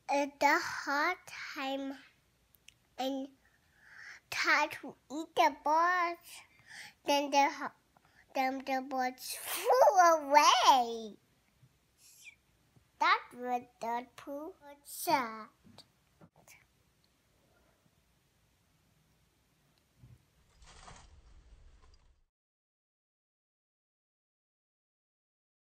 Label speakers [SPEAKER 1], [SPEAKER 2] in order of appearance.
[SPEAKER 1] the hard time and try to eat the birds. Then the birds flew away. That was the poor sad.